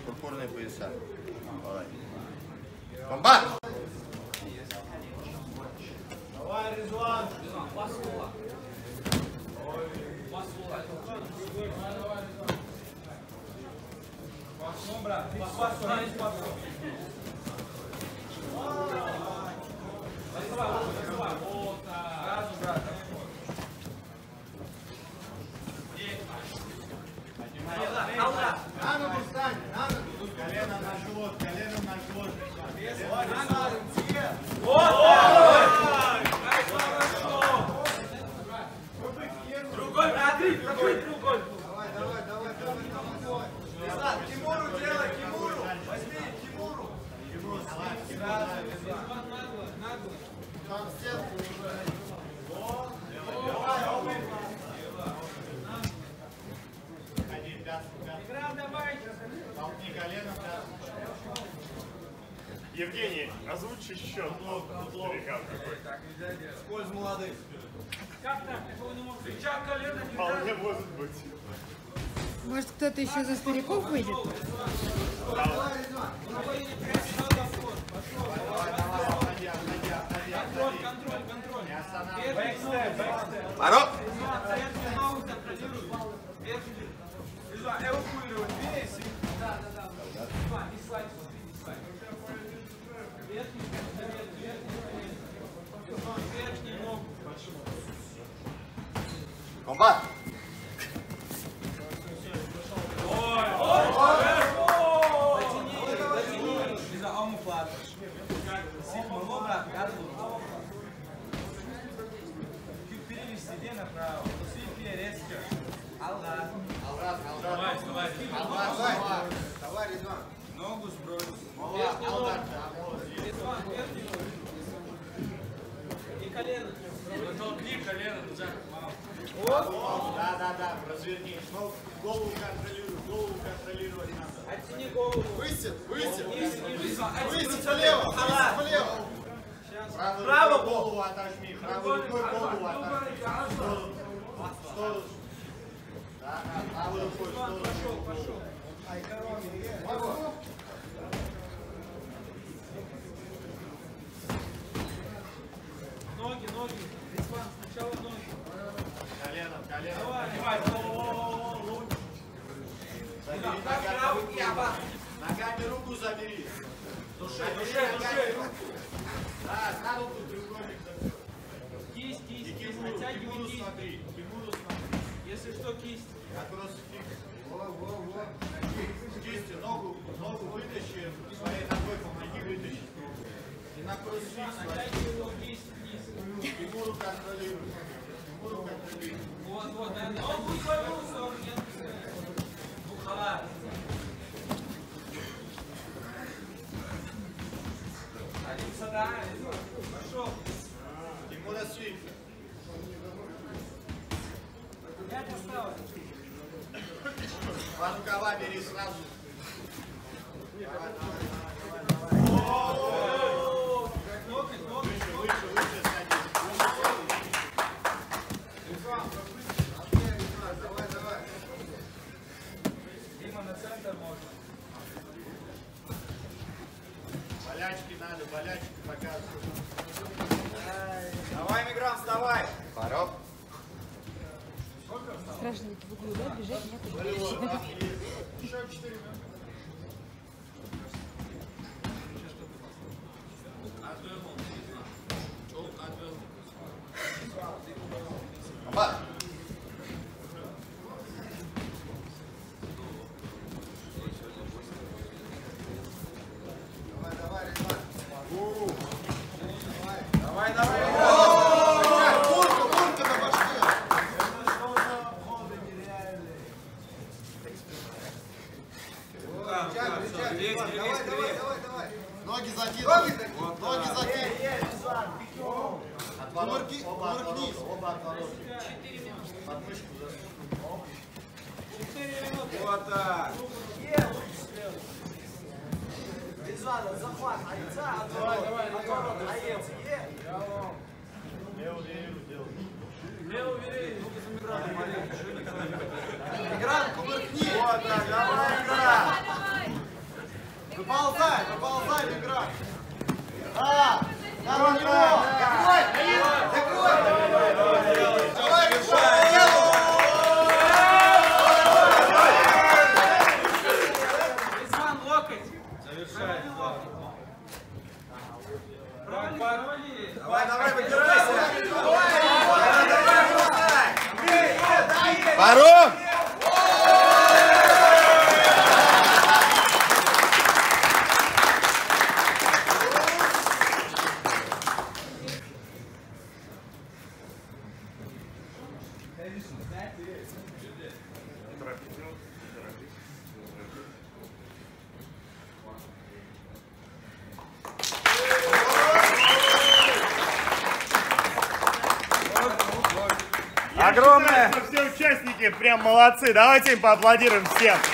Пурпурные пояса. Давай. Комбат! Давай, Резван! Пасом, брат. Пасом. Сразу, брат. На ногу встань, на ногу. Колено на живот, колено на живот. Другой, открыть треугольник. Давай. Тимуру делай, Тимуру. Возьми Тимуру. Нагло. Там стенку уже. Ходи, пятку. Играл, давай. Толкни коленом, пятку. Евгений, озвучи счет. Старикам какой. Так нельзя делать. Скользь молодых. Как так? Такого не может быть. Кричак колено не Вполне может быть. Может, кто-то еще за стариков выйдет? Контроль. Не останавливайся. Бэкстеп. Парок. Эвакуировать. Весь. Да. И слайд. Верхний ногу. Комбат. Перевести себе направо. Слепи резко. Аллах. Давай, Резван. Ногу сбрось. Верхний ногу. И колено. Толкни колено. Да. Разверни. Голову контролировать надо. Оттяни голову. Высед. Высед Влево. Право голову отожми. Правой рукой голову отожми. В сторону. Да. Правой рукой в сторону. Пошел. Ноги. Резван, сначала ноги. Коленом. Давай. Забери ногами руку забери. Души. Да, на руку треугольник забери. Кисть. Тимуру Оттягивай кисть. смотри. Если что, кисть. Вопрос кистью ногу вытащи, своей ногой помоги вытащить ногу. И на кроссфит Оттягивай его кисть вниз. Тимуру контролируй. Вот, да. Ногу свою сторону не отпускай. Бухала. Один сада. Пошел. Тимура свит. Я поставил. Два рукава бери сразу. Давай. Выше садись. Давай. Дима, на центр можно. Болячки надо, показывай. Давай, мигрант, вставай. Парок. Страшно ведь в углу, да? Бежать нет. Еще 4 минуты. Комбат. Давай, Резван. Давай. Бурка на башке. Давай. Ноги закидывай. Ноги закидывай. Кувыркнись. Оба отворота. Подмышку засунь. 4 минуты. Вот так. Резван, захват. Айца, отворот. Аец. Левую делай. Левую верей. Мигрант, кувыркни. Вот так, давай, игра. Нормально играй. Да, на него. Закрой, закрой. Давай, решай. Исман, локоть. Завершай. Провали. Давай, выбирайся. Пару. Огромное! Все участники прям молодцы. Давайте им поаплодируем всем.